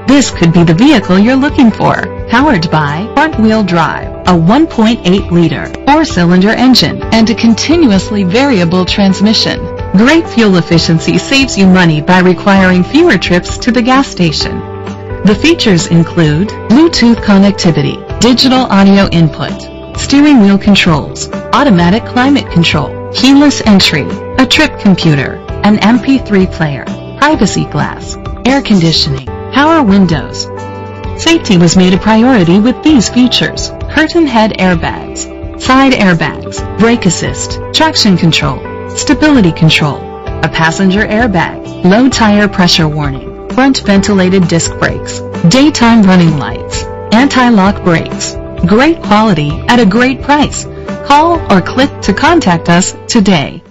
This could be the vehicle you're looking for. Powered by front-wheel drive, a 1.8-liter 4-cylinder engine, and a continuously variable transmission. Great fuel efficiency saves you money by requiring fewer trips to the gas station. The features include Bluetooth connectivity, digital audio input, steering wheel controls, automatic climate control, keyless entry, a trip computer, an MP3 player, privacy glass, air conditioning, power windows. Safety was made a priority with these features: curtain head airbags, side airbags, brake assist, traction control, stability control, a passenger airbag, low tire pressure warning, front ventilated disc brakes, daytime running lights, anti-lock brakes. Great quality at a great price. Call or click to contact us today.